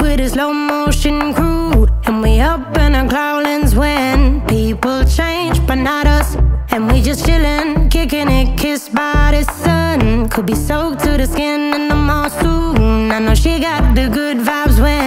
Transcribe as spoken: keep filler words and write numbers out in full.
with a slow motion crew, and we up in our growlings when people change, but not us. And we just chillin', kicking it, kissed by the sun. Could be soaked to the skin in the mall soon. I know she got the good vibes when